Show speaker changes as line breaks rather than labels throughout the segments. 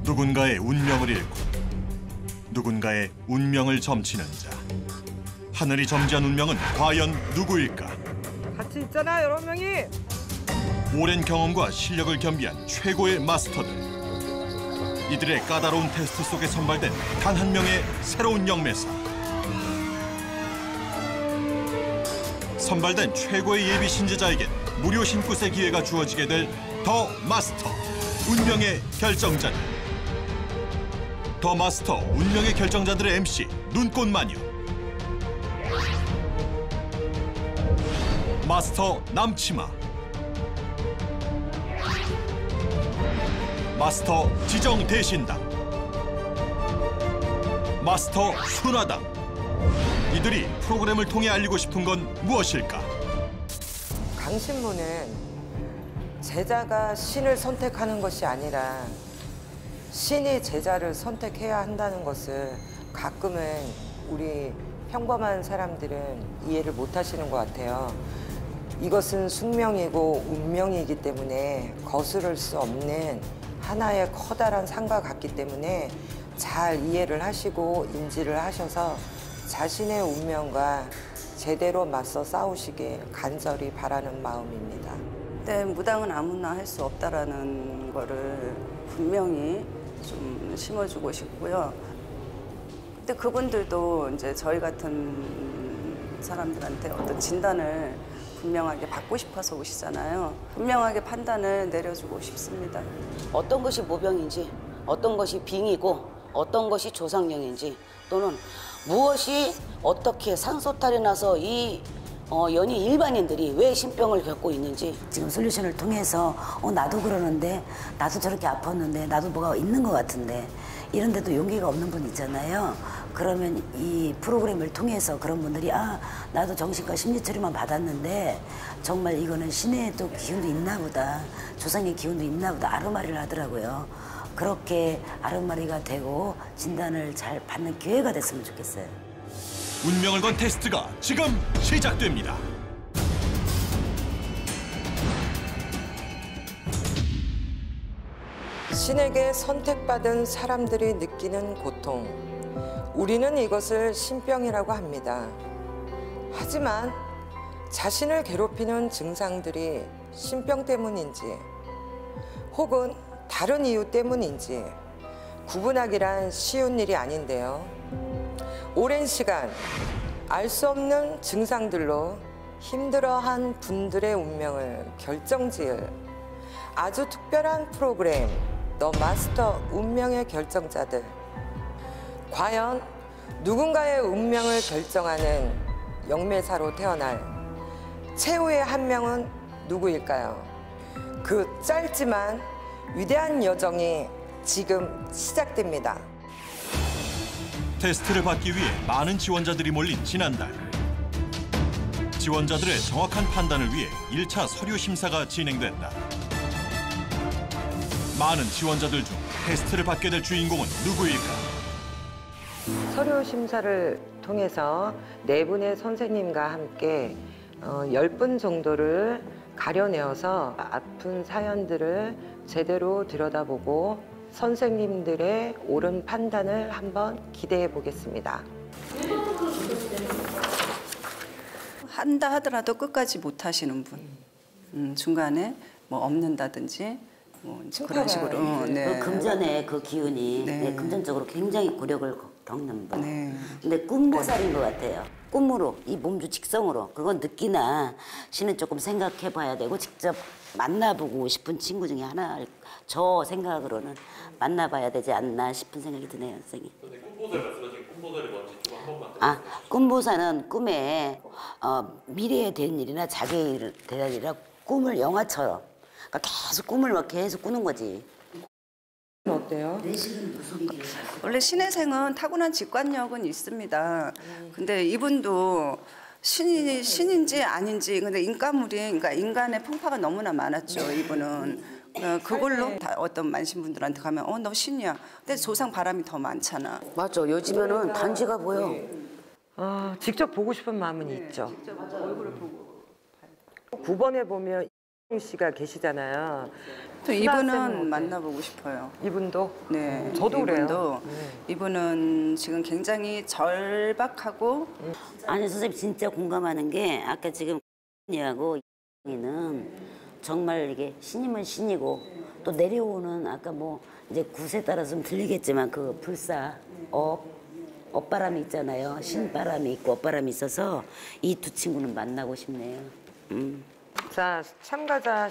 누군가의 운명을 잃고 누군가의 운명을 점치는 자. 하늘이 점지한 운명은 과연 누구일까?
같이 있잖아, 여러 명이.
오랜 경험과 실력을 겸비한 최고의 마스터들. 이들의 까다로운 테스트 속에 선발된 단 한 명의 새로운 영매사. 선발된 최고의 예비 신제자에겐 무료 신굿의 기회가 주어지게 될 더 마스터, 운명의 결정자들. 더 마스터, 운명의 결정자들의 MC, 눈꽃마녀. 마스터 남치마. 마스터 지정 대신당. 마스터 순화당. 이들이 프로그램을 통해 알리고 싶은 건 무엇일까?
강신문은 제자가 신을 선택하는 것이 아니라 신이 제자를 선택해야 한다는 것을 가끔은 우리 평범한 사람들은 이해를 못 하시는 것 같아요. 이것은 숙명이고 운명이기 때문에 거스를 수 없는 하나의 커다란 산과 같기 때문에 잘 이해를 하시고 인지를 하셔서 자신의 운명과 제대로 맞서 싸우시길 간절히 바라는 마음입니다.
네, 무당은 아무나 할 수 없다라는 거를 분명히 좀 심어주고 싶고요. 근데 그분들도 이제 저희 같은 사람들한테 어떤 진단을 분명하게 받고 싶어서 오시잖아요. 분명하게 판단을 내려주고 싶습니다.
어떤 것이 모병인지, 어떤 것이 빙이고, 어떤 것이 조상령인지, 또는 무엇이 어떻게 산소탈이 나서 이 연희 일반인들이 왜 신병을 겪고 있는지.
지금 솔루션을 통해서 나도 그러는데, 나도 저렇게 아팠는데, 나도 뭐가 있는 것 같은데, 이런데도 용기가 없는 분 있잖아요. 그러면 이 프로그램을 통해서 그런 분들이 나도 정신과 심리치료만 받았는데 정말 이거는 신의 또 기운도 있나 보다, 조상의 기운도 있나 보다 아르마리를 하더라고요. 그렇게 아르마리가 되고 진단을 잘 받는 기회가 됐으면 좋겠어요.
운명을 건 테스트가 지금 시작됩니다.
신에게 선택받은 사람들이 느끼는 고통. 우리는 이것을 신병이라고 합니다. 하지만 자신을 괴롭히는 증상들이 신병 때문인지 혹은 다른 이유 때문인지 구분하기란 쉬운 일이 아닌데요. 오랜 시간 알 수 없는 증상들로 힘들어한 분들의 운명을 결정지을 아주 특별한 프로그램 더 마스터 운명의 결정자들. 과연 누군가의 운명을 결정하는 영매사로 태어날 최후의 한 명은 누구일까요? 그 짧지만 위대한 여정이 지금 시작됩니다.
테스트를 받기 위해 많은 지원자들이 몰린 지난달. 지원자들의 정확한 판단을 위해 1차 서류 심사가 진행됐다. 많은 지원자들 중 테스트를 받게 될 주인공은 누구일까?
서류 심사를 통해서 4분의 선생님과 함께 10분 정도를 가려내어서 아픈 사연들을 제대로 들여다보고 선생님들의 옳은 판단을 한번 기대해 보겠습니다.
한다 하더라도 끝까지 못 하시는 분. 중간에 뭐 없는다든지 뭐 그런 식으로.
네. 그 금전의 그 기운이 금전적으로 굉장히 굴욕을 겪는 분.
네.
근데 꿈보살인 것 같아요. 꿈으로, 이 몸주 직성으로. 그건 느끼나 신은 조금 생각해 봐야 되고 직접 만나보고 싶은 친구 중에 하나, 저 생각으로는 만나봐야 되지 않나 싶은 생각이 드네요, 선생님.
꿈보살 말씀하신 꿈보살이 뭔지 좀 한 번만.
꿈보살은 꿈에 미래에 된 일이나 자기에 대한 일이나 꿈을 영화처럼, 그러니까 계속 꿈을 막 계속 꾸는 거지.
어때요?
원래 신혜생은 타고난 직관력은 있습니다. 근데 이분도 신인지 아닌지, 근데 인간물이, 그러니까 인간의 풍파가 너무나 많았죠, 이분은. 그걸로 다 어떤 만신분들한테 가면 너 신이야. 근데 조상 바람이 더 많잖아.
맞아, 요즘에는 단지가 보여.
직접 보고 싶은 마음은 있죠.
직접 얼굴을 보고.
9번에 보면 이용 씨가 계시잖아요.
또
수다쌤은
이분은
어때요?
만나보고 싶어요.
이분도?
네,
저도 그래요.
이분도,
네.
이분은 지금 굉장히 절박하고
아니 선생님 진짜 공감하는 게 아까 지금 하고 는 정말 이게 신이면 신이고 또 내려오는 아까 뭐 이제 굿에 따라서 좀 들리겠지만 그 불사 업바람이 있잖아요. 신바람이 있고 업바람이 있어서 이 두 친구는 만나고 싶네요.
자, 참가자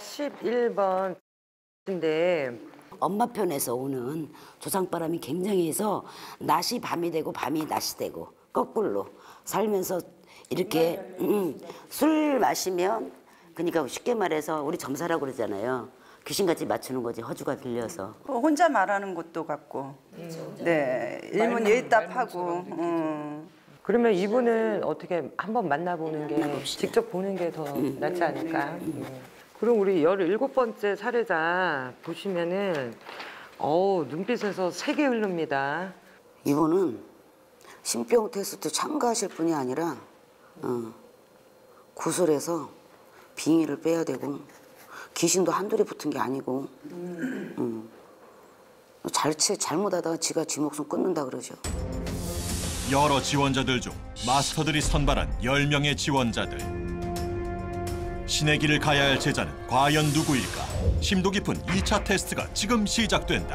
11번인데
엄마 편에서 오는 조상바람이 굉장히 해서 낮이 밤이 되고 밤이 낮이 되고 거꾸로 살면서 이렇게 술 마시면 그러니까 쉽게 말해서 우리 점사라고 그러잖아요. 귀신같이 맞추는 거지 허주가 들려서.
혼자 말하는 것도 같고, 네, 일문일답하고.
그러면 이분은 어떻게 한번 만나보는 게 직접 보는 게 더 낫지 않을까? 그럼 우리 17번째 사례자 보시면은 눈빛에서 색이 흐릅니다.
이분은 신병 테스트 참가하실 분이 아니라 구슬에서 빙의를 빼야 되고 귀신도 한둘이 붙은 게 아니고 잘못하다가 지가 지 목숨 끊는다 그러죠.
여러 지원자들 중 마스터들이 선발한 10명의 지원자들. 신의 길을 가야 할 제자는 과연 누구일까? 심도 깊은 2차 테스트가 지금 시작된다.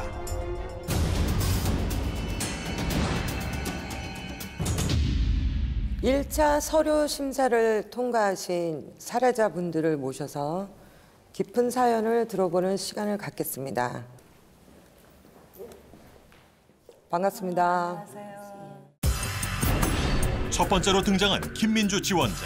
일차 서류 심사를 통과하신 사례자분들을 모셔서 깊은 사연을 들어보는 시간을 갖겠습니다. 반갑습니다.
첫 번째로 등장한 김민주 지원자.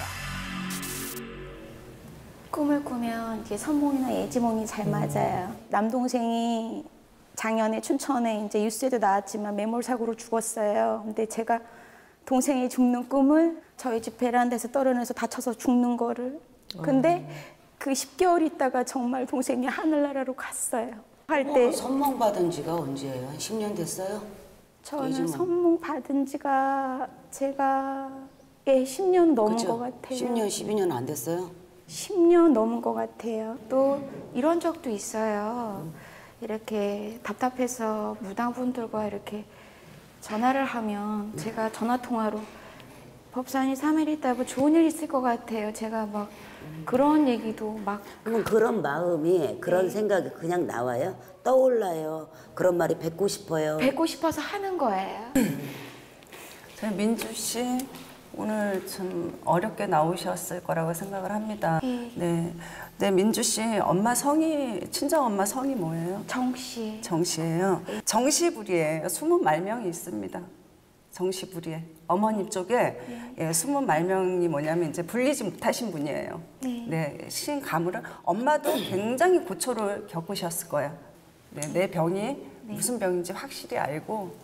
꿈을 꾸면 이게 선몽이나 예지몽이 잘 맞아요. 남동생이 작년에 춘천에 이제 뉴스에도 나왔지만 매몰사고로 죽었어요. 근데 제가 동생이 죽는 꿈을 저희 집 베란다에서 떨어져서 다쳐서 죽는 거를. 근데 그 10개월 있다가 정말 동생이 하늘나라로 갔어요. 할 때
선몽 받은 지가 언제예요? 한 10년 됐어요?
저는
예지몽.
선몽 받은 지가 제가 10년 넘은
그죠?
것 같아요.
10년, 12년 안 됐어요?
10년 넘은 것 같아요. 또 이런 적도 있어요. 이렇게 답답해서 무당분들과 이렇게 전화를 하면 제가 전화 통화로 법사님 3일 있다고 좋은 일 있을 것 같아요. 제가 막 그런 얘기도 막
그러면 그런 마음이 그런 생각이 그냥 나와요? 떠올라요? 그런 말이 뵙고 싶어요?
뵙고 싶어서 하는 거예요.
저희 민주 씨 오늘 좀 어렵게 나오셨을 거라고 생각을 합니다. 네, 네, 민주 씨 엄마 성이 친정 엄마 성이 뭐예요?
정씨.
정씨예요. 정씨부리에 숨은 말명이 있습니다. 정씨부리에 어머님 쪽에 숨은 말명이 뭐냐면 이제 불리지 못하신 분이에요. 네, 신 가물은 엄마도 굉장히 고초를 겪으셨을 거예요. 네, 내 병이 무슨 병인지 확실히 알고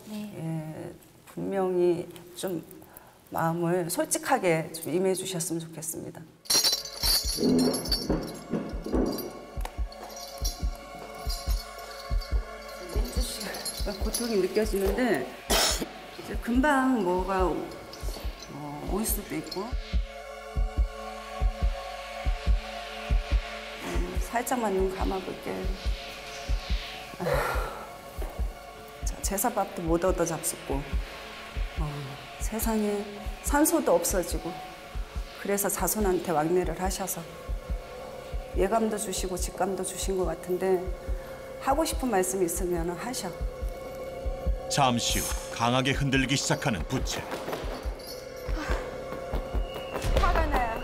분명히 좀 마음을 솔직하게 좀 임해 주셨으면 좋겠습니다. 민주 씨가 고통이 느껴지는데 이제 금방 뭐가 올 수도 있고 살짝만 눈 감아볼게요. 제사밥도 못 얻어 잡숫고 세상에 산소도 없어지고 그래서 자손한테 왕래를 하셔서 예감도 주시고 직감도 주신 것 같은데 하고 싶은 말씀이 있으면 하셔.
잠시 후 강하게 흔들리기 시작하는 부채.
화가 나요.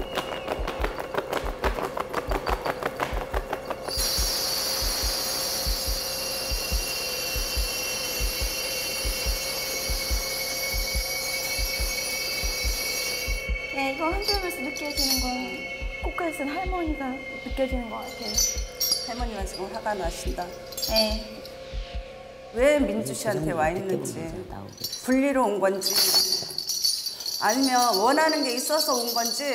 네, 이거 흔들면서 느껴지는 건 꽃갈 쓴 할머니가 느껴지는 것 같아요.
할머니가 지금 화가 나신다.
네.
왜 민주 씨한테 와 있는지, 분리로 온 건지, 아니면 원하는 게 있어서 온 건지.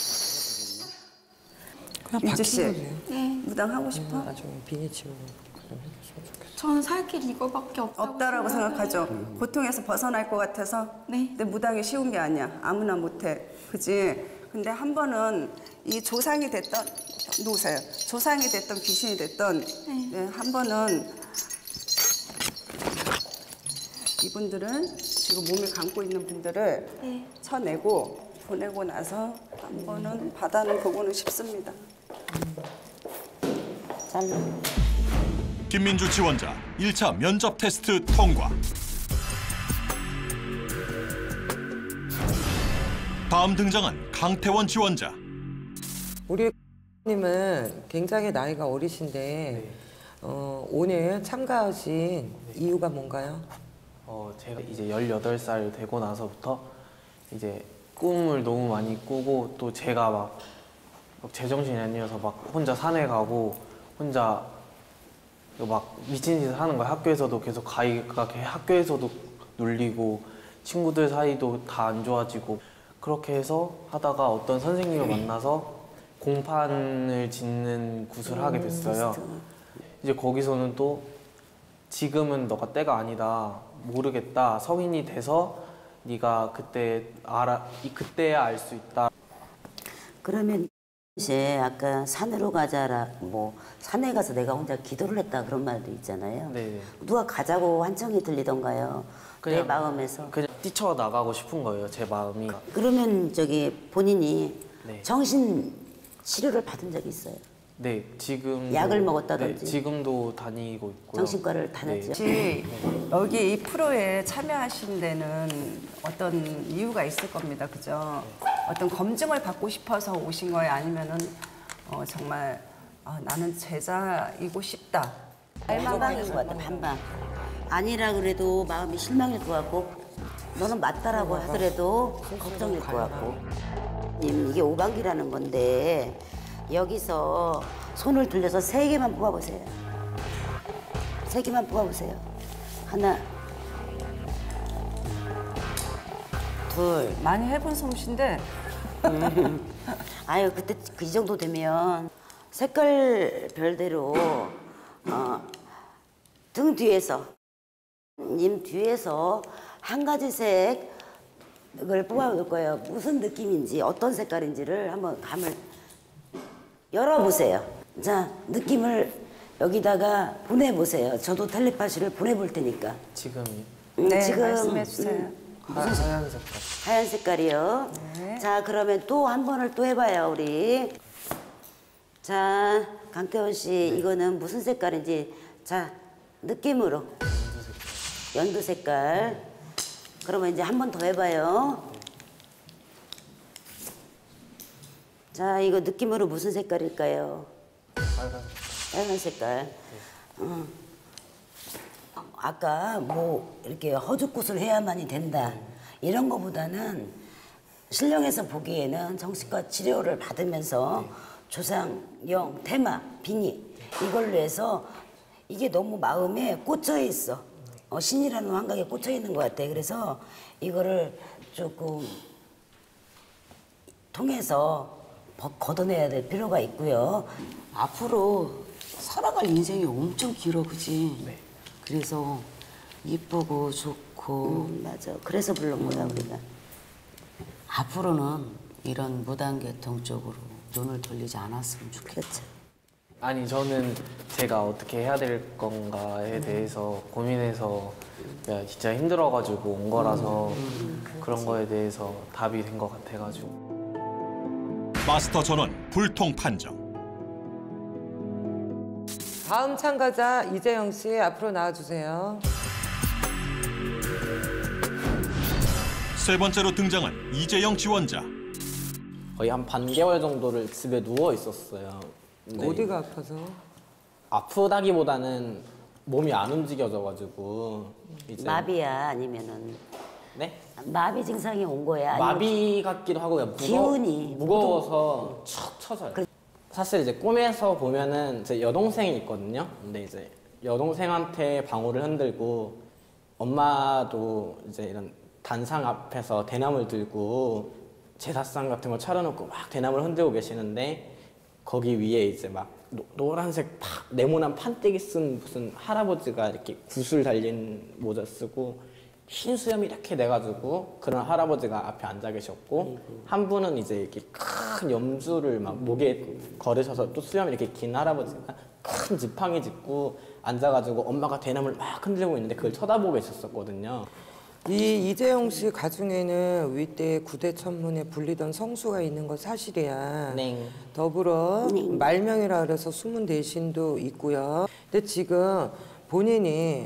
민주 씨, 무당 하고 싶어?
나중에 비니 치우고.
저는 살 길이 이거밖에
없다라고 생각하죠. 고통에서 벗어날 것 같아서.
네.
근데 무당이 쉬운 게 아니야. 아무나 못해. 그지? 근데 한 번은 이 조상이 됐던 놓으세요. 조상이 됐던 귀신이 됐던 네, 한 번은 이분들은 지금 몸을 감고 있는 분들을
네.
쳐내고 보내고 나서 한 번은 바다는 보고는 싶습니다.
김민주 지원자 1차 면접 테스트 통과. 다음 등장한 강태원 지원자.
우리 님은 굉장히 나이가 어리신데 오늘 참가하신 이유가 뭔가요?
제가 이제 18살 되고 나서부터 이제 꿈을 너무 많이 꾸고 또 제가 막 제정신이 아니어서 막 혼자 산에 가고 혼자 막 미친 짓을 하는 거예요. 학교에서도 계속 가위가 학교에서도 눌리고 친구들 사이도 다 안 좋아지고 그렇게 해서 하다가 어떤 선생님을 만나서 공판을 짓는 굿을 하게 됐어요. 이제 거기서는 또 지금은 너가 때가 아니다. 모르겠다. 성인이 돼서 네가 그때야 알 수 있다.
그러면 이제 아까 산으로 가자라 뭐 산에 가서 내가 혼자 기도를 했다 그런 말도 있잖아요.
네네.
누가 가자고 환청이 들리던가요? 내
그냥
마음에서.
그냥 뛰쳐나가고 싶은 거예요. 제 마음이.
그러면 저기 본인이
네.
정신 치료를 받은 적이 있어요?
네, 지금
약을 먹었다든지?
네, 지금도 다니고 있고요.
정신과를 다녔죠?
혹시 여기 이 프로에 참여하신 데는 어떤 이유가 있을 겁니다. 그죠? 어떤 검증을 받고 싶어서 오신 거예요? 아니면은 정말 나는 제자이고 싶다.
반방인 것 같아, 반방. 아니라 그래도 마음이 실망일 것 같고 너는 맞다라고 하더라도 걱정일 것 같고. 이게 오방기라는 건데 여기서 손을 들려서 3개만 뽑아보세요. 3개만 뽑아보세요. 하나, 둘.
많이 해본 솜씨인데
아유 그때 이 정도 되면 색깔 별대로 등 뒤에서 님 뒤에서 한 가지 색을 뽑아볼 거예요. 무슨 느낌인지 어떤 색깔인지를 한번 감을 열어보세요. 자, 느낌을 여기다가 보내보세요. 저도 텔레파시를 보내볼 테니까.
지금요?
네,
지금
말씀해 주세요.
하얀 색깔.
하얀 색깔이요.
네.
자, 그러면 또 한 번을 또 해봐요, 우리. 자, 강태원 씨, 이거는 무슨 색깔인지. 자, 느낌으로. 연두 색깔. 그러면 이제 한 번 더 해봐요. 자, 이거 느낌으로 무슨 색깔일까요? 빨간 색깔. 아까 뭐 이렇게 허죽굿을 해야만이 된다 이런 거보다는 신령에서 보기에는 정신과 치료를 받으면서 조상영, 테마, 빙의 이걸로 해서 이게 너무 마음에 꽂혀 있어. 신이라는 환각에 꽂혀 있는 것 같아. 그래서 이거를 조금 통해서 걷어내야 될 필요가 있고요.
앞으로 살아갈 인생이 엄청 길어, 그지?
네.
그래서 이쁘고 좋고
맞아. 그래서 부른 거야 우리가.
앞으로는 이런 무단계통 쪽으로 눈을 돌리지 않았으면 좋겠다.
그렇죠.
아니 저는 제가 어떻게 해야 될 건가에 대해서 고민해서 그냥 진짜 힘들어가지고 온 거라서 그런 거에 대해서 답이 된 것 같아가지고.
마스터 전원 불통 판정.
다음 참가자 이재영 씨 앞으로 나와주세요.
세 번째로 등장한 이재영 지원자.
거의 한 반개월 정도를 집에 누워 있었어요. 근데
어디가 아파서?
아프다기보다는 몸이 안 움직여져가지고 이제
마비야 아니면은
네?
마비 증상이 온 거야? 아니면
마비 같기도 하고 그냥
기운이
무거워서 척 쳐져요. 사실 이제 꿈에서 보면은 제 여동생이 있거든요. 근데 이제 여동생한테 방울을 흔들고 엄마도 이제 이런 단상 앞에서 대나무를 들고 제사상 같은 거 차려놓고 막 대나무를 흔들고 계시는데 거기 위에 이제 막 노란색 네모난 판때기 쓴 무슨 할아버지가 이렇게 구슬 달린 모자 쓰고 흰 수염이 이렇게 돼가지고 그런 할아버지가 앞에 앉아 계셨고 한 분은 이제 이렇게 큰 염주를 막 목에 걸으셔서 또 수염이 이렇게 긴 할아버지가 큰 지팡이 짚고 앉아가지고 엄마가 대나무를 막 흔들고 있는데 그걸 쳐다보고 있었거든요.
이 이재용 씨 가중에는 윗대 구대 천문에 불리던 성수가 있는 건 사실이야.
네.
더불어 말명이라 그래서 숨은 대신도 있고요. 근데 지금 본인이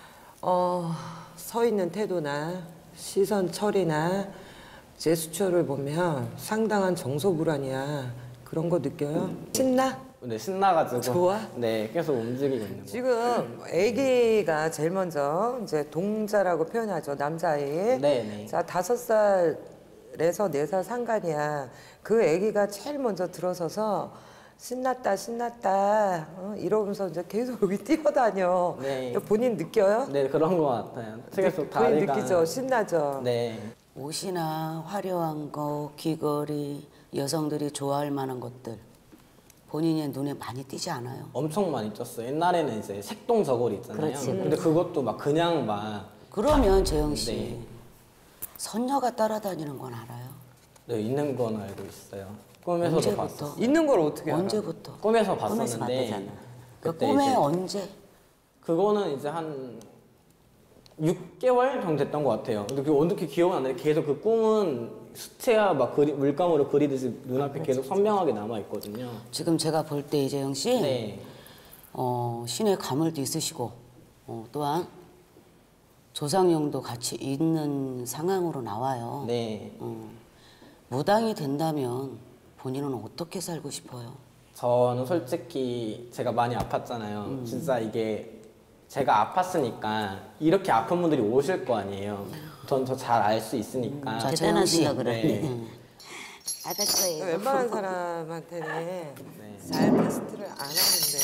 서 있는 태도나 시선 처리나 제스처를 보면 상당한 정서불안이야. 그런 거 느껴요? 신나?
네, 신나가지고. 좋아? 네, 계속 움직이고 있는 거예요.
지금 아기가 제일 먼저 이제 동자라고 표현하죠. 남자아이.
네.
자, 5살에서 4살 상간이야. 그 아기가 제일 먼저 들어서서 신났다 이러면서 이제 계속 여기 뛰어다녀.
네.
본인 느껴요?
네, 그런 것 같아요. 계속
본인
다리가.
느끼죠? 신나죠?
네.
옷이나 화려한 거, 귀걸이, 여성들이 좋아할 만한 것들 본인의 눈에 많이 띄지 않아요?
엄청 많이 쪘어요. 옛날에는 이제 색동 저고리 있잖아요.
그렇지.
근데 그것도 막 그냥 막.
그러면 재영 씨
네.
선녀가 따라다니는 건 알아요?
네, 있는 건 알고 있어요. 꿈에서도
언제부터?
봤었어요.
있는 걸 어떻게 알아?
언제부터?
꿈에서
꿈에서
봤었는데.
봤다잖아. 그
그때
꿈에
이제
언제?
그거는 이제 한 6개월 정도 됐던 것 같아요. 근데 그게 어떻게 기억은 안 나는데 계속 그 꿈은 수채화 막 물감으로 그리듯이 눈앞에 계속 선명하게 남아 있거든요.
지금 제가 볼 때 이재영 씨
네.
신의 가물도 있으시고 또한 조상용도 같이 있는 상황으로 나와요.
네.
무당이 된다면 본인은 어떻게 살고 싶어요?
저는 솔직히 제가 많이 아팠잖아요. 진짜 이게 제가 아팠으니까 이렇게 아픈 분들이 오실 거 아니에요. 전 더 잘 알 수 있으니까.
자, 재영 씨.
네.
받을 거예요.
웬만한 사람한테는 잘 테스트를 안 하는데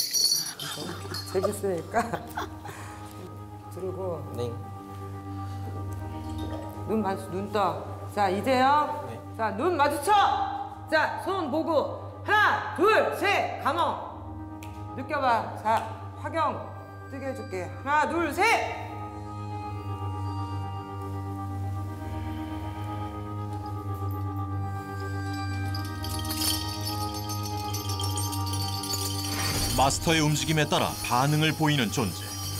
재밌으니까 들고
네.
눈 떠. 자, 이제요.
네.
자, 눈 마주쳐. 자, 손 보고 하나, 둘, 셋. 감어. 느껴봐. 자, 화경 뜨게 해줄게. 하나, 둘, 셋.
마스터의 움직임에 따라 반응을 보이는 존재.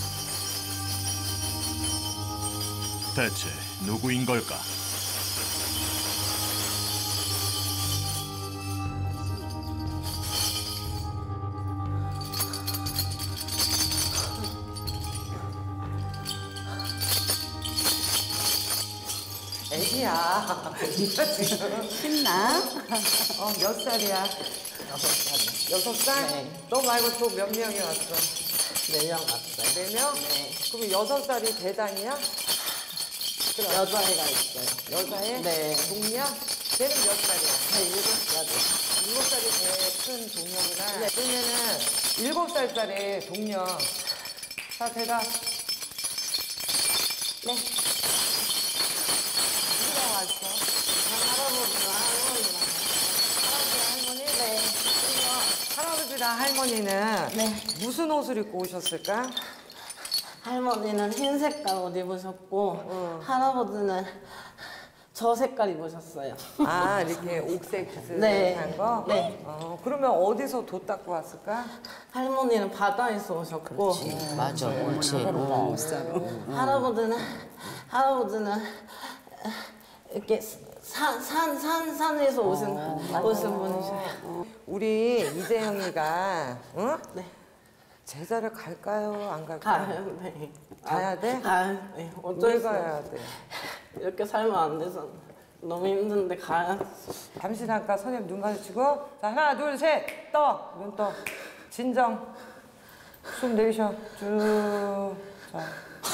대체 누구인 걸까?
애기야. 네가 지금
신나?
몇 살이야? 6살?
네.
너 말고 또 몇 명이 왔어?
4명 왔어요.
4명?
네.
그럼 6살이 대장이야?
여자애가 있어요.
여자애?
네.
동녀? 걔는 몇 살이야?
네, 7살이.
7살이 제일 큰 동녀구나. 그러면은 7살짜리 동녀. 자, 대답.
네.
누구랑 왔어? 할머니? 네. 할아버지랑 할머니는 무슨 옷을 입고 오셨을까?
할머니는 흰 색깔 옷 입으셨고 할아버지는 저 색깔 입으셨어요.
아, 이렇게 옥색 비슷한
네.
거?
네.
그러면 어디서 돛 닦고 왔을까?
할머니는 바다에서 오셨고
맞아, 옳지.
할아버지는 이렇게 산에서 오신 분이셔요.
우리 이재영이가 응? 제자를 갈까요? 안 갈까요?
가요, 네.
가야 돼?
네.
왜
어쩔 수
가야
없어요.
돼?
이렇게 살면 안 돼서 너무 힘든데 가야.
잠시 잠깐 선생님 눈 마주치고 자, 하나 둘 셋 떠! 눈 떠. 진정. 숨 내쉬어. 쭉. 자.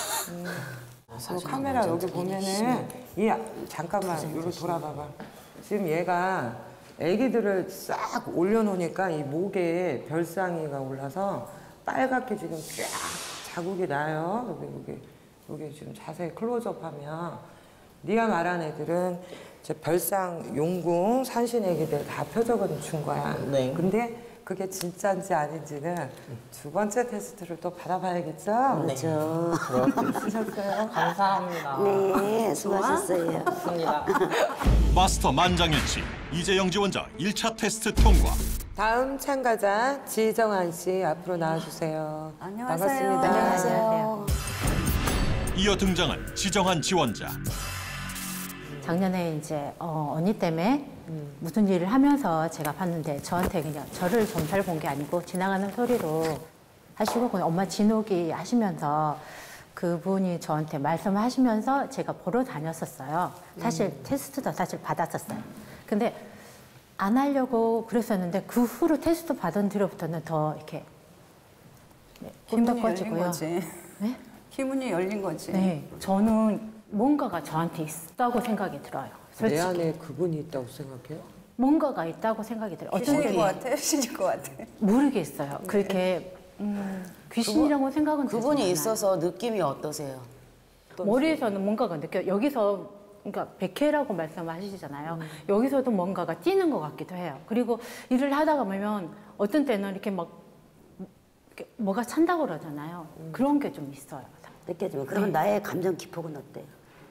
카메라 여기 보면은 잠깐만 여기 돌아봐봐. 지금 얘가 애기들을 싹 올려놓으니까 이 목에 별상이가 올라서 빨갛게 지금 쫙 자국이 나요. 여기 지금 자세히 클로즈업하면 네가 말한 애들은 이제 별상, 용궁, 산신 애기들 다 표적은 준 거야.
네.
근데 그게 진짜인지 아닌지는 두 번째 테스트를 또 받아봐야겠죠?
그렇죠.
쓰셨어요?
감사합니다.
네, 수고하셨어요.
좋습니다.
마스터 만장일치 이재영 지원자 1차 테스트 통과.
다음 참가자 지정한 씨 앞으로 나와주세요.
안녕하세요.
반갑습니다.
안녕하세요.
이어 등장한 지정한 지원자.
작년에 이제 언니 때문에 무슨 일을 하면서 제가 봤는데 저한테 그냥 저를 점살 본 게 아니고 지나가는 소리로 하시고 그냥 엄마 진호기 하시면서 그분이 저한테 말씀을 하시면서 제가 보러 다녔었어요. 사실 테스트도 사실 받았었어요. 근데 안 하려고 그랬었는데 그 후로 테스트 받은 뒤로부터는 더 이렇게 힘도
기분이 열린
꺼지고요.
거지.
네?
기분이 열린 거지.
네, 저는 뭔가가 저한테 있다고 생각이 들어요. 솔직히.
내 안에 그분이 있다고 생각해요?
뭔가가 있다고 생각이 들어요. 어떤
귀신일
게
것 같아? 신일 것 같아?
모르겠어요. 그렇게 귀신이라고 생각은
그분이
들지
있어서 느낌이 어떠세요?
않아요. 머리에서는 뭔가가 느껴요. 여기서 그러니까 백회라고 말씀하시잖아요. 여기서도 뭔가가 뛰는 것 같기도 해요. 그리고 일을 하다가 보면 어떤 때는 이렇게 막 이렇게 뭐가 찬다고 그러잖아요. 그런 게 좀 있어요.
느껴지면. 그러면 나의 감정 기폭은 어때요?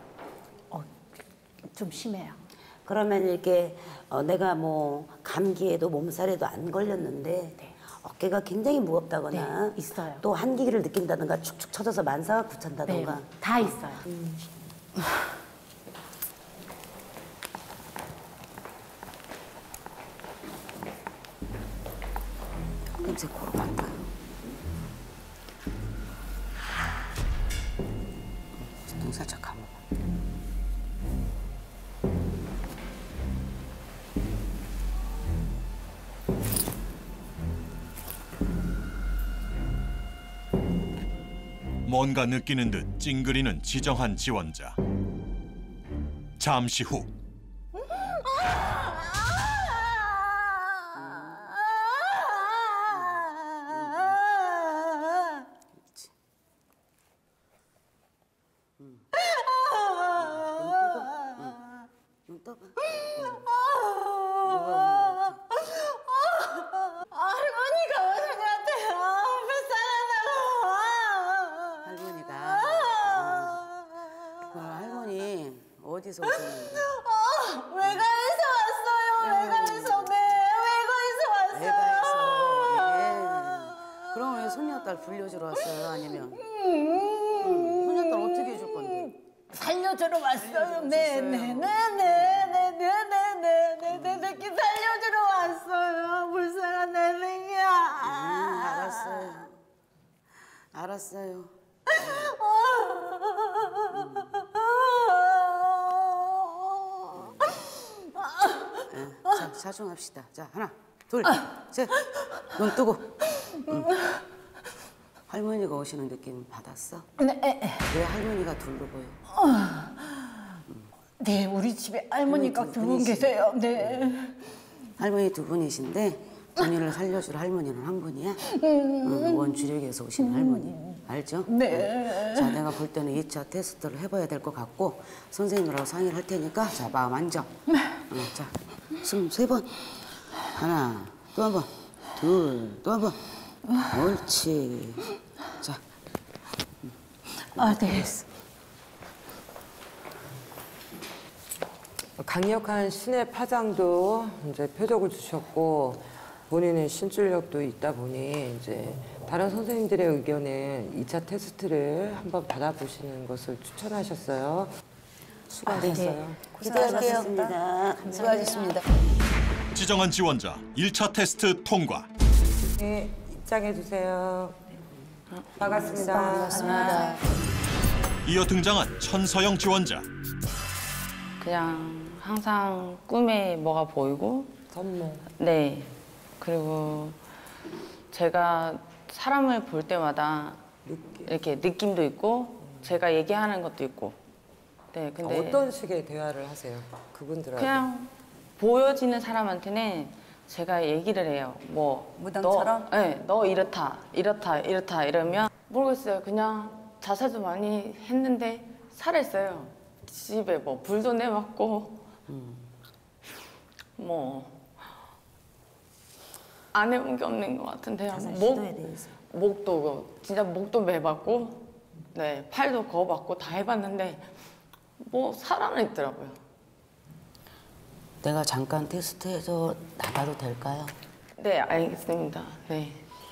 좀 심해요.
그러면 이렇게 내가 뭐 감기에도 몸살에도 안 걸렸는데 어깨가 굉장히 무겁다거나
네, 있어요.
또 한기를 느낀다든가 축축 처져서 만사가
네,
굳힌다든가
다 있어요.
냄새 코로 갈까요? 눈 살짝 감아봐.
뭔가 느끼는 듯 찡그리는 지정한 지원자. 잠시 후
눈 떠봐.
할머니가 어디한테요? 불쌍하다고.
할머니가 그 할머니 어디서 오셨는데?
외가에서 왔어요. 외가에서 외가에서
외가에서
왔어요.
예. 그럼 왜 손녀딸 불려주러 왔어요? 아니면 손녀딸 어떻게 해줄 건데?
살려주러 왔어요. 네네네네네네네네 내 새끼 살려주러 왔어요. 불쌍한 내 새끼야.
알았어요. 알았어요. 자, 자중합시다. 자, 하나, 둘, 셋. 눈 뜨고. 할머니가 오시는 느낌 받았어?
네.
왜 할머니가 둘로 보여?
네, 우리 집에 할머니가
할머니 두
두 분
분이시-
계세요. 네.
할머니 두 분이신데 본인을 살려줄 할머니는 한 분이야? 원주력에서 오신 할머니. 알죠?
네.
자, 내가 볼 때는 2차 테스트를 해봐야 될 것 같고 선생님하고 상의를 할 테니까 자, 마음 앉아. 자, 숨 3번. 하나, 또 한 번. 둘, 또 한 번. 옳지. 자.
네.
강력한 신의 파장도 이제 표적을 주셨고 본인의 신출력도 있다 보니 이제 다른 선생님들의 의견은 2차 테스트를 한번 받아보시는 것을 추천하셨어요. 수고하셨어요.
수고하셨습니다.
수고하셨습니다.
지정한 지원자 1차 테스트 통과.
네, 입장해 주세요. 반갑습니다.
이어 등장한 천서영 지원자.
그냥 항상 꿈에 뭐가 보이고
선모.
네. 그리고 제가 사람을 볼 때마다 이렇게 느낌도 있고 제가 얘기하는 것도 있고. 네. 근데
어떤 식의 대화를 하세요? 그분들하고.
그냥 보여지는 사람한테는 제가 얘기를 해요. 뭐
무당처럼?
네, 너 이렇다 이러면 모르겠어요. 그냥 자살도 많이 했는데 살아있어요. 집에 뭐 불도 내맞고 뭐 안 해본 게 없는 것 같은데요.
가서 시도해야 되겠어요.
목도 진짜 목도 매봤고, 네 팔도 거봤고 다 해봤는데 뭐 살아는 있더라고요.
내가 잠깐 테스트해서 나가도 될까요?
네 알겠습니다. 네.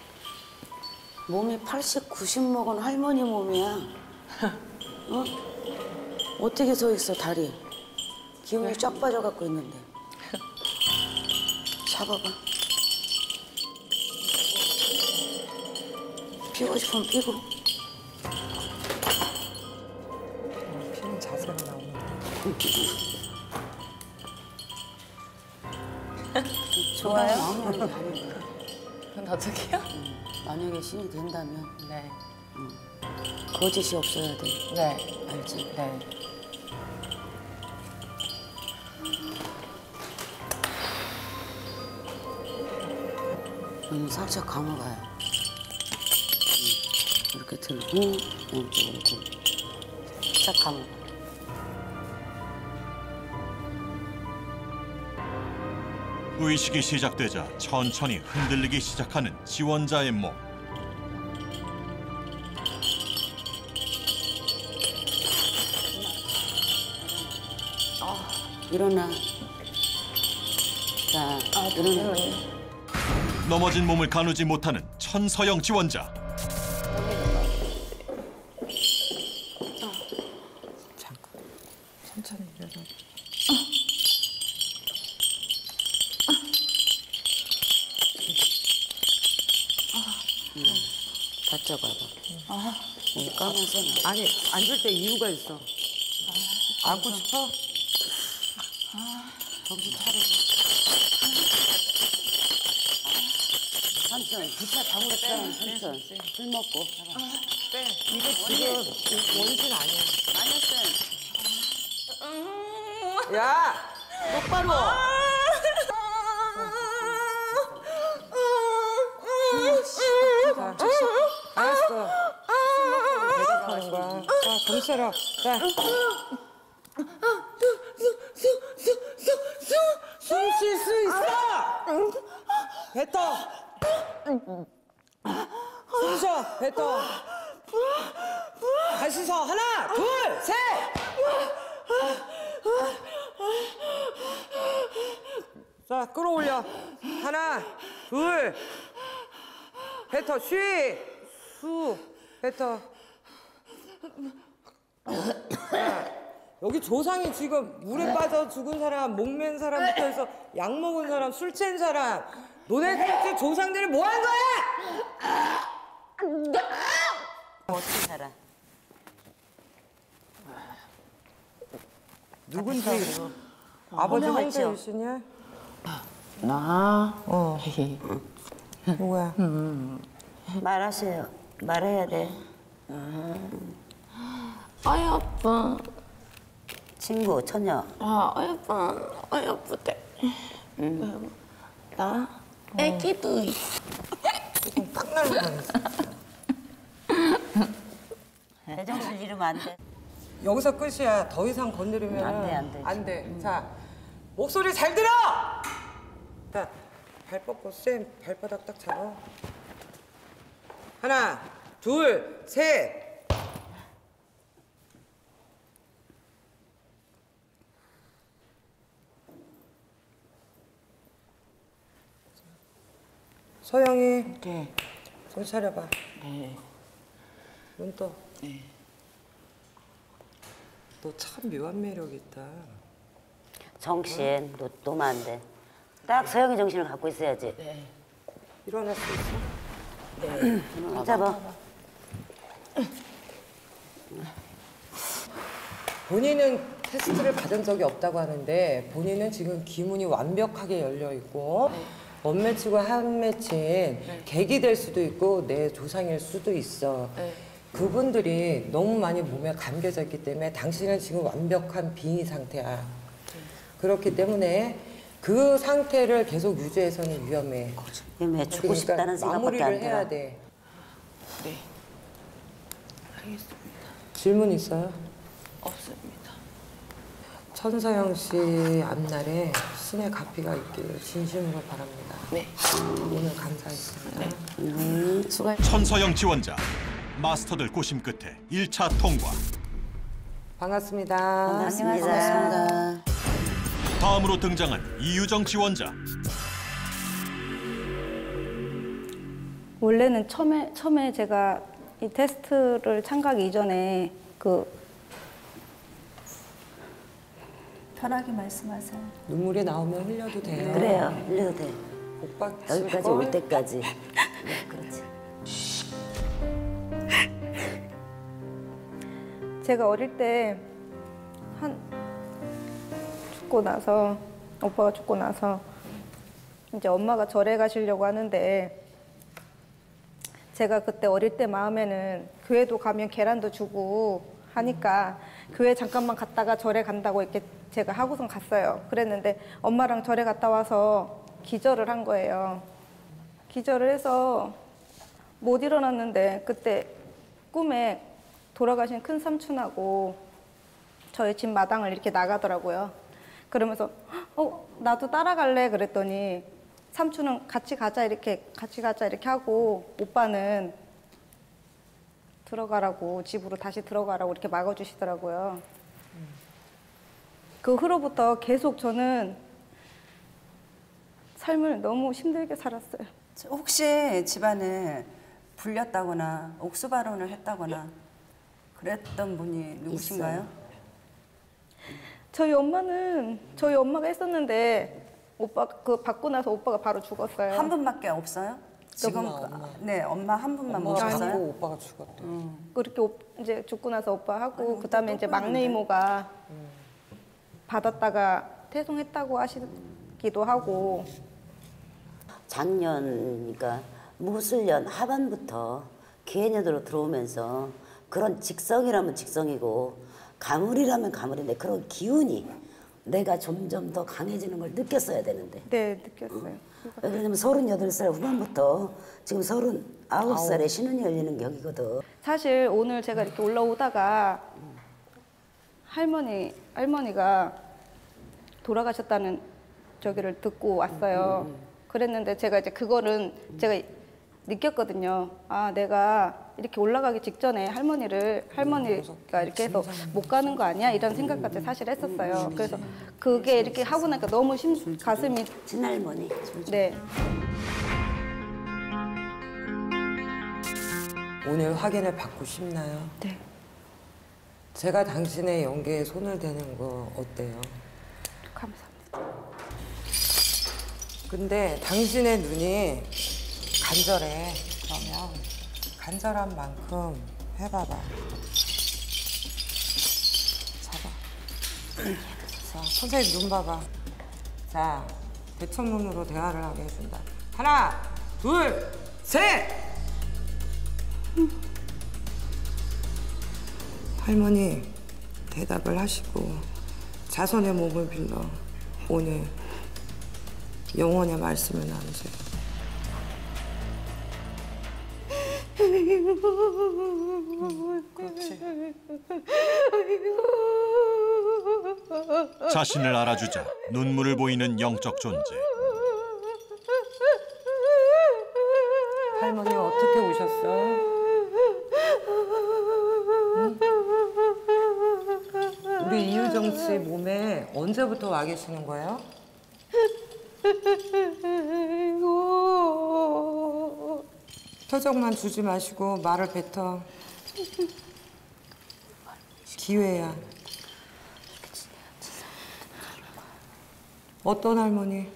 몸이 80, 90 먹은 할머니 몸이야. 어? 어떻게 서 있어 다리? 기운이 쫙 빠져갖고 있는데. 잡아봐. 피고 싶으면 피고.
피는 자세가 나오는데.
좋아요? 마음이 다른 거야.
그럼 어떡해요?
만약에 신이 된다면
네.
거짓이 없어야 돼.
네.
알지?
네.
살짝 감아가요. 이렇게 들고 왼쪽으로 들고 살짝 감아.
의식이 시작되자 천천히 흔들리기 시작하는 지원자의 몸.
일어나. 자, 일어나.
넘어진 몸을 가누지 못하는 천서영 지원자.
천천히 일어나.
바짝 와봐. 여기 까면서 나.
아니 앉을 때 이유가 있어. 앉고 싶어?
정신 차려봐. 삼촌, 기차 타고 갔잖아, 삼촌. 술 먹고.
빼. 이거 지금 원신 아니야.
아니었어요.
야, 똑바로. 알았어. 내가 가는 거야. 자, 정신 차려. 자. 숨 쉴 수 있어. 뱉어. 숨 쉬어. 뱉어. 다시 서. 하나, 둘, 셋. 자, 끌어올려. 하나, 둘. 뱉어. 쉬. 수. 뱉어. 자, 여기 조상이 지금 물에 빠져 죽은 사람, 목맨 사람부터 해서 약 먹은 사람, 술 취한 사람. 너네 조상들이 뭐 한 거야?
어떻게 살아?
누군지 아버지 황제유신이야?
나.
누구야?
말하세요. 말해야 돼.
어여쁜.
친구, 처녀.
어여쁜. 어여쁘대. 나 애기도 있어.
딱 날고 다녔어.
제정신 잃으면 안 돼.
여기서 끝이야. 더 이상 건드리면
안 돼.
안 돼. 자, 목소리 잘 들어! 자, 발 뻗고 쌤 발바닥 딱 잡아. 하나, 둘, 셋. 서영이.
네.
손 차려봐.
네.
눈 떠.
네.
너 참 묘한 매력 있다.
정신, 놓으면 안 돼. 딱 서영이 정신을 갖고 있어야지.
네.
일어날 수 있어?
네.
잡아.
본인은 테스트를 받은 적이 없다고 하는데 본인은 지금 기문이 완벽하게 열려 있고 원매치고 한매치인 객이 될 수도 있고 내 조상일 수도 있어. 그분들이 너무 많이 몸에 감겨져 있기 때문에 당신은 지금 완벽한 빙의 상태야. 그렇기 때문에 그 상태를 계속 유지해서는 위험해.
왜 죽고 싶다는 생각밖에
마무리를
안
해야
들어.
돼.
네. 알겠습니다.
질문 있어요?
없습니다.
천서영 씨 앞날에 신의 가피가 있기를 진심으로 바랍니다.
네.
오늘 감사했습니다.
천서영 지원자 마스터들 고심 끝에 1차 통과.
반갑습니다.
반갑습니다.
다음으로 등장한 이유정 지원자.
원래는 처음에 제가 이 테스트를 참가하기 이전에
편하게 말씀하세요.
눈물이 나오면 흘려도 돼요.
그래요. 흘려도 돼.
오빠
여기까지 올 때까지. 그렇지.
제가 어릴 때 오빠가 죽고 나서 이제 엄마가 절에 가시려고 하는데 제가 그때 어릴 때 마음에는 교회도 가면 계란도 주고 하니까 교회 잠깐만 갔다가 절에 간다고 이렇게 제가 하고선 갔어요. 그랬는데 엄마랑 절에 갔다 와서 기절을 한 거예요. 기절을 해서 못 일어났는데 그때 꿈에 돌아가신 큰 삼촌하고 저희 집 마당을 이렇게 나가더라고요. 그러면서 나도 따라갈래 그랬더니 삼촌은 같이 가자 이렇게 하고 오빠는 들어가라고 집으로 다시 들어가라고 이렇게 막아주시더라고요. 그 후로부터 계속 저는 삶을 너무 힘들게 살았어요.
혹시 집안에 불렸다거나 옥수 발언을 했다거나 그랬던 분이 누구신가요?
저희 엄마가 했었는데 오빠 받고 나서 오빠가 바로 죽었어요.
한 분밖에 없어요? 지금 네, 엄마 한 분만 모셨어요?
오빠가 죽었대.
그렇게 이제 죽고 나서 오빠 하고 그다음에 이제 막내 이모가 받았다가 퇴송했다고 하시기도 하고.
작년이니까 무술년 하반부터 기해년으로 들어오면서 그런 직성이라면 직성이고 가물이라면 가물인데 그런 기운이 내가 점점 더 강해지는 걸 느꼈어야 되는데.
네, 느꼈어요.
왜냐면 38살 후반부터 지금 39살에 신혼이 열리는 격이거든.
사실 오늘 제가 이렇게 올라오다가 할머니가 돌아가셨다는 저기를 듣고 왔어요. 그랬는데 제가 이제 그거는 제가 느꼈거든요. 아, 내가 이렇게 올라가기 직전에 할머니가 이렇게 해서 못 가는 거 아니야? 이런 생각까지 사실 했었어요. 그래서 그게 이렇게 하고 나니까 너무 가슴이.
친할머니.
네.
오늘 확인을 받고 싶나요?
네.
제가 당신의 연기에 손을 대는 거 어때요?
감사합니다.
근데 당신의 눈이 간절해. 그러면 간절한 만큼 해봐봐. 잡아. 자, 선생님 눈 봐봐. 자, 대천문으로 대화를 하게 해준다. 하나, 둘, 셋! 할머니, 대답을 하시고 자손의 몸을 빌려 오늘 영원의 말씀을 나누세요. 그렇지.
자신을 알아주자 눈물을 보이는 영적 존재.
할머니 어떻게 오셨어? 응? 우리 이유정 씨 몸에 언제부터 와 계시는 거예요? 표정만 주지 마시고 말을 뱉어. 기회야. 어떤 할머니?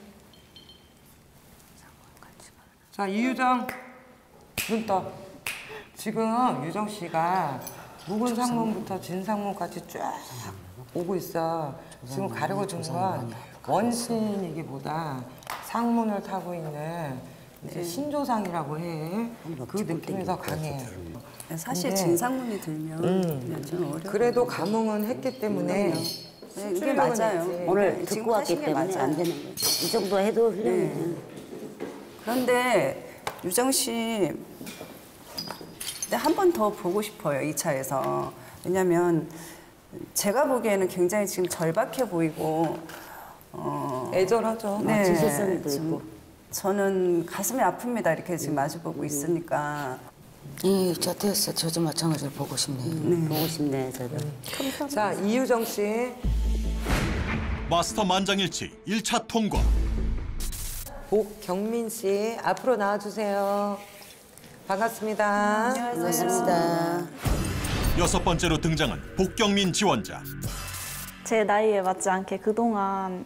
자, 이유정 눈 떠. 지금 유정 씨가 묵은 상문부터 진 상문까지 쫙 오고 있어. 지금 가르고 준 건 원신이기보다 상문을 타고 있는 이제 신조상이라고 해. 그 느낌이 더 강해.
사실 진상문이 들면 좀 어려워요.
그래도 감흥은 했기 때문에
네, 이게 맞아요.
오늘 듣고 왔기 때문에 안 되는 거예요. 이 정도 해도 훌륭해요.
그런데 유정 씨 한 번 더 보고 싶어요, 2차에서. 왜냐면 제가 보기에는 굉장히 지금 절박해 보이고
애절하죠.
네,
진실성도
좀
있고.
저는 가슴이 아픕니다. 이렇게 지금 마주보고 있으니까.
저 됐어. 저도 마찬가지로 보고 싶네요.
보고 싶네, 저도.
자, 이유정 씨.
마스터 만장일치 1차 통과.
복경민 씨 앞으로 나와주세요. 반갑습니다.
반갑습니다.
6번째로 등장한 복경민 지원자.
제 나이에 맞지 않게 그동안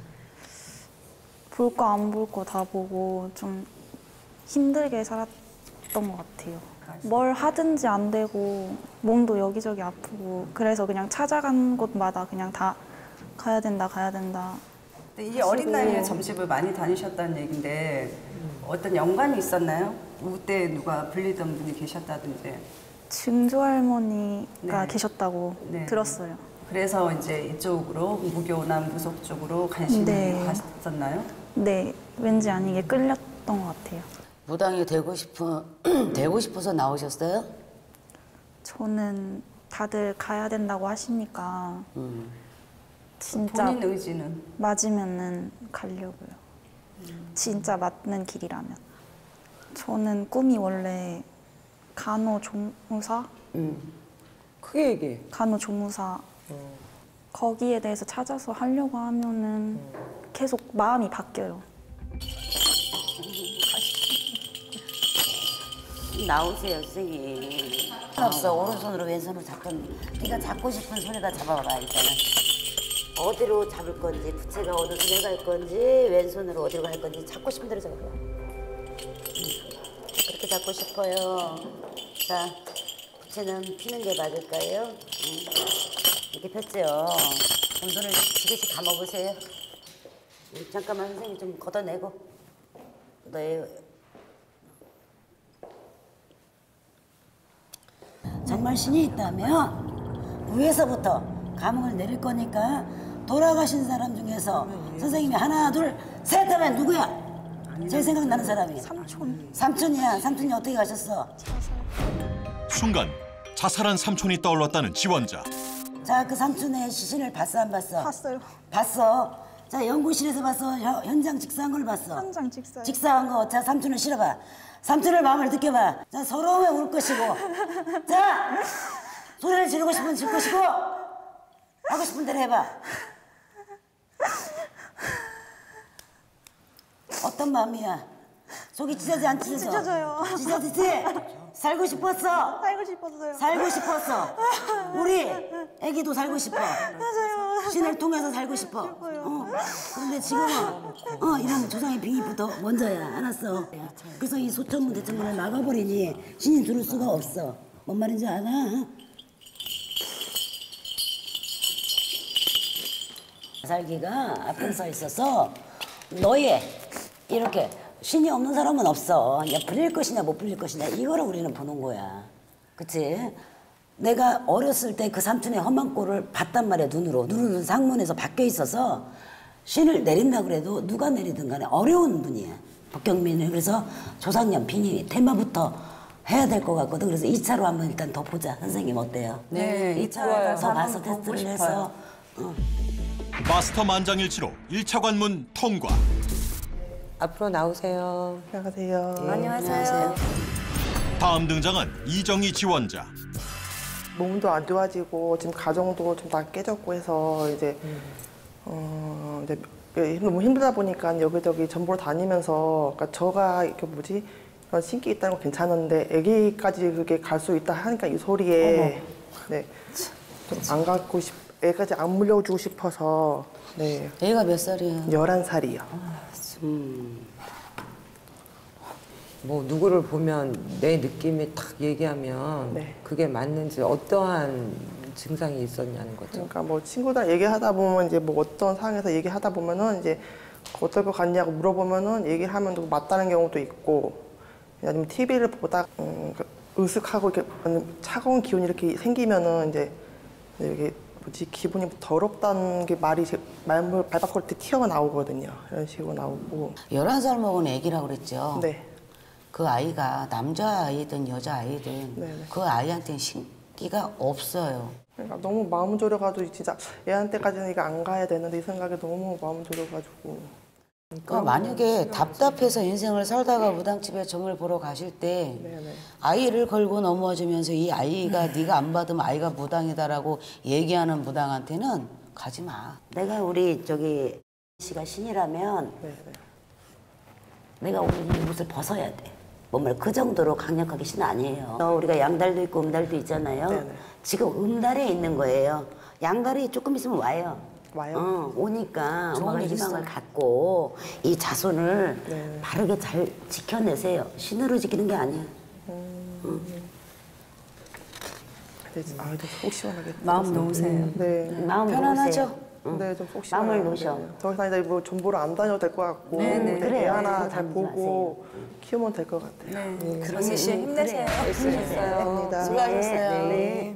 볼 거 안 볼 거 다 보고 좀 힘들게 살았던 것 같아요. 뭘 하든지 안 되고 몸도 여기저기 아프고 그래서 그냥 찾아간 곳마다 그냥 다 가야 된다.
이 어린 나이에 점집을 많이 다니셨다는 얘긴데 어떤 연관이 있었나요? 그때 누가 불리던 분이 계셨다든지.
증조 할머니가
네.
계셨다고
네.
들었어요.
그래서 이제 이쪽으로 무교나 무속 쪽으로 관심이
네.
가셨었나요?
네, 왠지 아니게 끌렸던 것 같아요.
무당이 되고 싶어서 나오셨어요?
저는 다들 가야 된다고 하시니까 진짜
본인 의지는?
맞으면은 가려고요. 진짜 맞는 길이라면. 저는 꿈이 원래 간호조무사?
크게 얘기해.
간호조무사. 거기에 대해서 찾아서 하려고 하면은 계속 마음이 바뀌어요.
나오세요, 선생님. 없어. 오른손으로 왼손으로 잡던. 네가 잡고 싶은 손에다 잡아봐, 일단은. 어디로 잡을 건지, 부채가 어느 손에 갈 건지, 왼손으로 어디로 갈 건지 잡고 싶은 대로 잡아봐. 그렇게 잡고 싶어요. 자, 부채는 피는 게 맞을까요? 이렇게 폈죠. 그럼 손을 지그시 감아보세요. 잠깐만, 선생님 좀 걷어내고. 정말 신이 있다면 위에서부터 감흥을 내릴 거니까 돌아가신 사람 중에서 선생님이 하나 둘 셋 하면 누구야? 제일 생각나는 사람이 삼촌이야. 삼촌이 어떻게 가셨어?
순간 자살한 삼촌이 떠올랐다는 지원자.
자, 그 삼촌의 시신을 봤어 안 봤어?
봤어요.
봤어. 자, 연구실에서 봤어? 현장 직사한 걸 봤어?
현장 직사요.
직사한 거. 자, 삼촌을 실어봐. 삼촌의 마음을 느껴봐. 자, 서러우면 울 것이고. 자, 소리를 지르고 싶으면 질 것이고. 하고 싶은 대로 해봐. 어떤 마음이야? 속이 찢어지 안 찢어져?
찢어져요.
찢어지지? 살고 싶었어?
살고 싶었어요.
살고 싶었어. 우리 애기도 살고 싶어.
맞아요.
신을 통해서 살고 싶어. 그런데 지금은 이런 조상의 빙의부터 먼저야. 알았어. 그래서 이 소천문 대천문을 막아버리니 신이 들을 수가 없어. 뭔 말인지 알아? 살기가 앞에 서 있어서 너의 이렇게 신이 없는 사람은 없어. 야, 불릴 것이냐 못 불릴 것이냐 이거를 우리는 보는 거야. 그치? 내가 어렸을 때 그 삼촌의 험한 꼴을 봤단 말이야. 눈으로 상문에서 밖에 있어서 신을 내린다 그래도 누가 내리든 간에 어려운 분이야. 복경민은. 그래서 조상년 빙의 테마부터 해야 될 것 같거든. 그래서 2차로 한번 일단 더 보자. 선생님 어때요?
네,
2차로 더 봐서
한번 보고
테스트를
싶어요.
해서
마스터 만장일치로 1차 관문 통과.
앞으로 나오세요.
안녕하세요.
안녕하세요.
다음 등장한 이정희 지원자.
몸도 안 좋아지고 지금 가정도 좀 다 깨졌고 해서 이제 이제 너무 힘들다 보니까 여기저기 전보를 다니면서 그러니까 저가 이렇게 그런 신기 있다는 건 괜찮은데 아기까지 그게 갈 수 있다 하니까 이 소리에 네, 좀 안 갖고 애까지 안 물려주고 싶어서 네.
애가 몇 살이에요?
11살이요.
뭐 누구를 보면 내 느낌이 딱 얘기하면
네.
그게 맞는지 어떠한 증상이 있었냐는 거죠.
그러니까 뭐 친구들 얘기하다 보면 이제 뭐 어떤 상황에서 얘기하다 보면은 이제 어떨 것 같냐고 물어보면은 얘기를 하면 또 맞다는 경우도 있고 아니면 TV를 보다 으슥하고 이렇게 차가운 기운이 이렇게 생기면은 이제 이게 뭐지 기분이 더럽다는 게 말이 말 밖으로 튀어나오거든요. 이런 식으로 나오고.
11살 먹은 애기라고 그랬죠?
네.
그 아이가 남자아이든 여자아이든
네네.
그 아이한테는 신기가 없어요.
그러니까 너무 마음 졸여가지고 진짜 애한테까지는 이거 안 가야 되는데 이 생각에 너무 마음 졸여가지고.
그러니까 만약에 답답해서 인생을 살다가 무당집에 점을 보러 가실 때 아이를 걸고 넘어지면서 이 아이가 네가 안 받으면 아이가 무당이다라고 얘기하는 무당한테는 가지 마.
내가 우리 저기 씨가 신이라면 내가 오늘 이 옷을 벗어야 돼. 몸을 그 정도로 강력하게 신 아니에요. 우리가 양달도 있고 음달도 있잖아요. 지금 음달에 있는 거예요. 양달이 조금 있으면 와요. 오니까 엄마가 희망을 갖고 이 자손을 바르게 잘 지켜내세요. 신으로 지키는 게 아니야.
속 시원하게.
마음 놓으세요.
네.
마음
편안하죠?
네, 좀 속 시원하게.
마음을 놓으셔.
더 이상 이제 뭐 정보를 안 다녀도 될 것 같고 애 하나 잘 보고 키우면 될 것 같아요.
정희 씨 힘내세요.
열심히 했어요.
수고하셨어요.
네.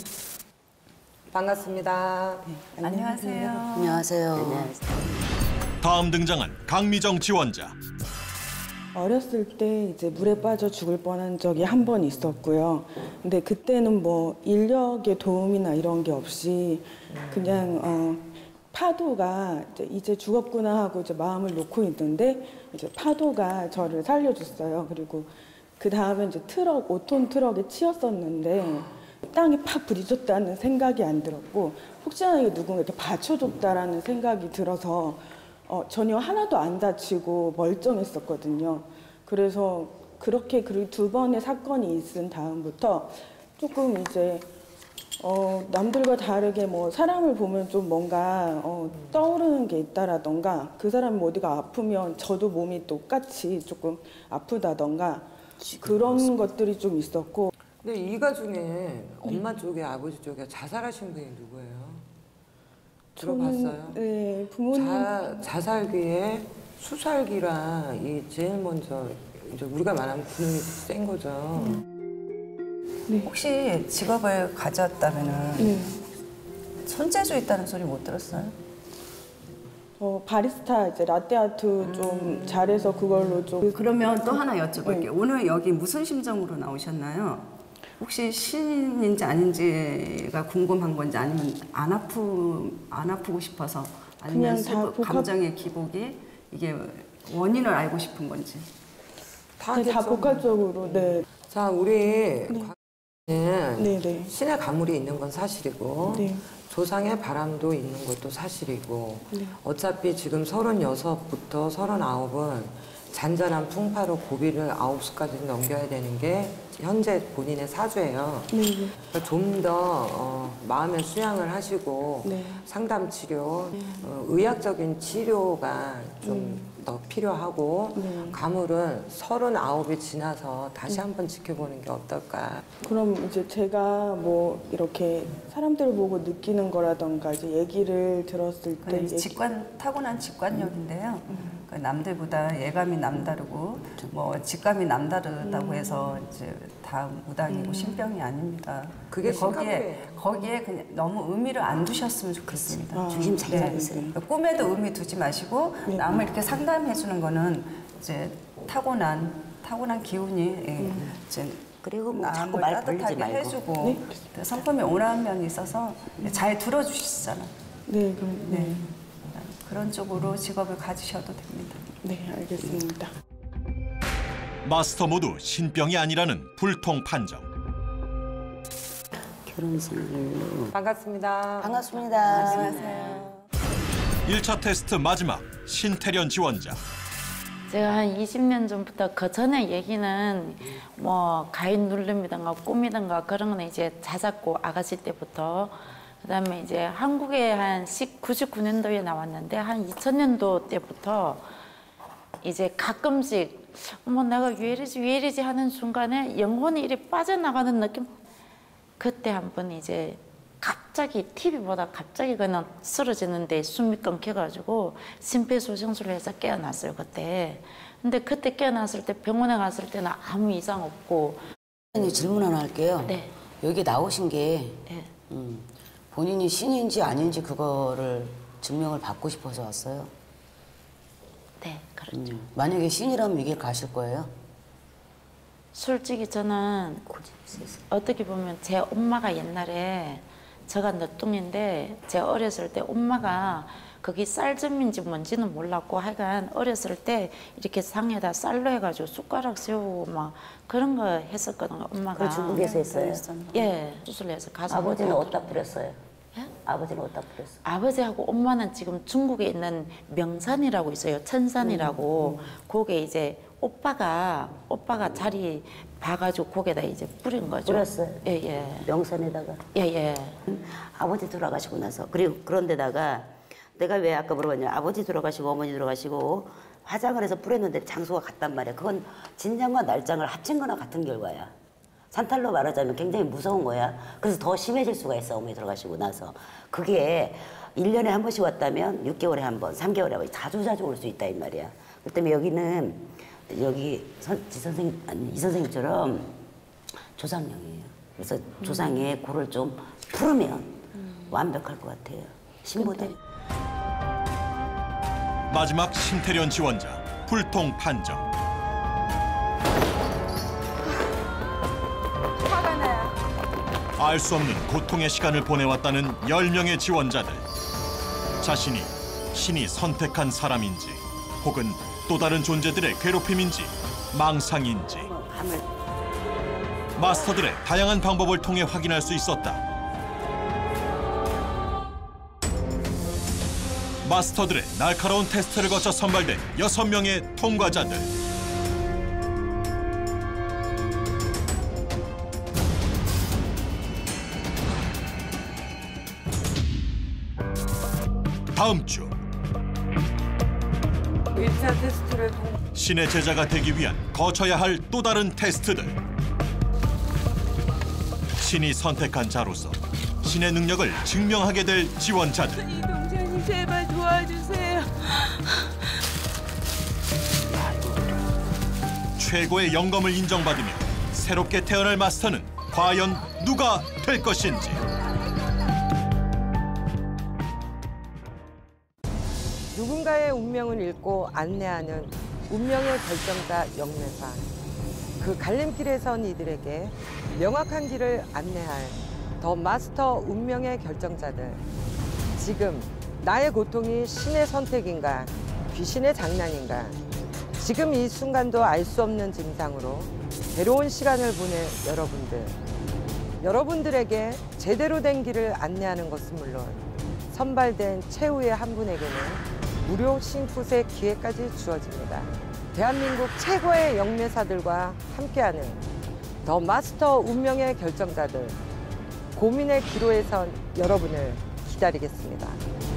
반갑습니다.
안녕하세요.
안녕하세요.
다음 등장한 강미정 지원자.
어렸을 때 이제 물에 빠져 죽을 뻔한 적이 한 번 있었고요. 근데 그때는 뭐 인력의 도움이나 이런 게 없이 그냥 파도가 이제 죽었구나 하고 이제 마음을 놓고 있는데 이제 파도가 저를 살려줬어요. 그리고 그 다음에 이제 5톤 트럭에 치였었는데 땅에 팍 부딪혔다는 생각이 안 들었고 혹시나 이게 누군가 이렇게 받쳐줬다라는 생각이 들어서 전혀 하나도 안 다치고 멀쩡했었거든요. 그래서 그렇게 그리고 2번의 사건이 있은 다음부터 조금 이제 남들과 다르게 뭐 사람을 보면 좀 뭔가 떠오르는 게 있다라던가 그 사람이 어디가 아프면 저도 몸이 똑같이 조금 아프다던가 그런 것들이 좀 있었고.
근데 이 가중에 엄마 쪽에 아버지 쪽에 자살하신 분이 누구예요? 들어봤어요?
네, 부모님.
자살기에 수살기라 이 제일 먼저 이제 우리가 말하면 근육이 센 거죠.
혹시 직업을 가졌다면은 손재주 있다는 소리 못 들었어요?
바리스타 이제 라떼아트 좀 잘해서 그걸로 좀.
그러면 또 하나 여쭤볼게요. 오늘 여기 무슨 심정으로 나오셨나요? 혹시 신인지 아닌지가 궁금한 건지 아니면 안 아프고 싶어서 아니면
그냥 다
감정의 기복이 이게 원인을 알고 싶은 건지.
다 복합적으로. 네.
자, 우리
네.
신의 가물이 있는 건 사실이고 조상의 바람도 있는 것도 사실이고 어차피 지금 36부터 39은 잔잔한 풍파로 고비를 9수까지 넘겨야 되는 게 현재 본인의 사주예요. 그러니까 좀 더 마음의 수양을 하시고 상담 치료, 의학적인 치료가 좀 더 필요하고 가물은 39이 지나서 다시 한번 지켜보는 게 어떨까.
그럼 이제 제가 뭐 이렇게 사람들을 보고 느끼는 거라던가 이제 얘기를 들었을 때
타고난 직관력인데요. 그러니까 남들보다 예감이 남다르고 뭐 직감이 남다르다고 해서 이제 다 무당이고 신병이 아닙니다.
그게
거기에 그냥 너무 의미를 안 두셨으면 좋겠습니다.
중심 잘 잡으세요.
꿈에도 의미 두지 마시고 남을 이렇게 상담해 주는 거는 이제 타고난 기운이 이제
그리고 뭐 자꾸
남을
말
따뜻하게
벌리지 말고.
해주고 성품이 온화한 면이 있어서 잘 들어주시잖아. 그런 쪽으로 직업을 가지셔도 됩니다.
네, 알겠습니다.
마스터 모두 신병이 아니라는 불통 판정.
결혼 생활로.
반갑습니다.
반갑습니다.
안녕하세요.
1차 테스트 마지막 신태련 지원자.
제가 한 20년 전부터 그 전에 얘기는 뭐 가인 누름이든가 꿈이든가 그런 거는 이제 자작고 아가씨 때부터 그다음에 이제 한국에 한 99년도에 나왔는데 한 2000년도 때부터 이제 가끔씩 어머 내가 왜 이러지 하는 순간에 영혼이 이렇게 빠져나가는 느낌. 그때 한번 이제 갑자기 TV보다 갑자기 그냥 쓰러지는데 숨이 끊겨가지고 심폐소생술을 해서 깨어났어요 그때. 근데 그때 깨어났을 때 병원에 갔을 때는 아무 이상 없고.
질문 하나 할게요.
네.
여기 나오신 게
네.
본인이 신인지 아닌지 그거를 증명을 받고 싶어서 왔어요?
네, 그렇죠.
만약에 신이라면 이 길 가실 거예요?
솔직히 저는 어떻게 보면 제 엄마가 옛날에 제가 늦둥인데 제가 어렸을 때 엄마가 거기 쌀점인지 뭔지는 몰랐고 하여간 어렸을 때 이렇게 상에다 쌀로 해가지고 숟가락 세우고 막 그런 거 했었거든요. 엄마가.
그 중국에서 했어요?
예, 수술해서 가서.
아버지는 어디다 뿌렸어요? 예? 아버지는 어디다 뿌렸어요?
아버지하고 엄마는 지금 중국에 있는 명산이라고 있어요. 천산이라고. 거기에 이제 오빠가 자리 봐가지고 거기에다 이제 뿌린 거죠.
뿌렸어요?
예.
명산에다가?
예.
아버지 돌아가시고 나서 그런데다가 내가 왜 아까 물어봤냐, 아버지 돌아가시고 어머니 돌아가시고 화장을 해서 뿌렸는데 장소가 같단 말이야. 그건 진장과 날장을 합친 거나 같은 결과야. 산탈로 말하자면 굉장히 무서운 거야. 그래서 더 심해질 수가 있어, 어머니 돌아가시고 나서. 그게 1년에 한 번씩 왔다면 6개월에 한 번, 3개월에 한 번 자주 올 수 있다 이 말이야. 그 때문에 여기는 이 선생님처럼 조상령이에요. 그래서 조상의 고를 좀 풀으면 완벽할 것 같아요. 신부들.
마지막 심태련 지원자 불통 판정.
화가 나요.
알 수 없는 고통의 시간을 보내왔다는 10명의 지원자들. 자신이 신이 선택한 사람인지 혹은 또 다른 존재들의 괴롭힘인지 망상인지 마스터들의 다양한 방법을 통해 확인할 수 있었다. 마스터들의 날카로운 테스트를 거쳐 선발된 6명의 통과자들. 다음 주
1차 테스트를
신의 제자가 되기 위한 거쳐야 할 또 다른 테스트들. 신이 선택한 자로서 신의 능력을 증명하게 될 지원자들.
이 동생님 제발 도와주세요.
최고의 영검을 인정받으며 새롭게 태어날 마스터는 과연 누가 될 것인지.
누군가의 운명을 읽고 안내하는 운명의 결정자 영매사. 그 갈림길에 선 이들에게 명확한 길을 안내할 더 마스터 운명의 결정자들. 지금 나의 고통이 신의 선택인가, 귀신의 장난인가. 지금 이 순간도 알 수 없는 증상으로 괴로운 시간을 보낼 여러분들. 여러분들에게 제대로 된 길을 안내하는 것은 물론 선발된 최후의 한 분에게는 무료 싱풋의 기회까지 주어집니다. 대한민국 최고의 영매사들과 함께하는 더 마스터 운명의 결정자들. 고민의 기로에 선 여러분을 기다리겠습니다.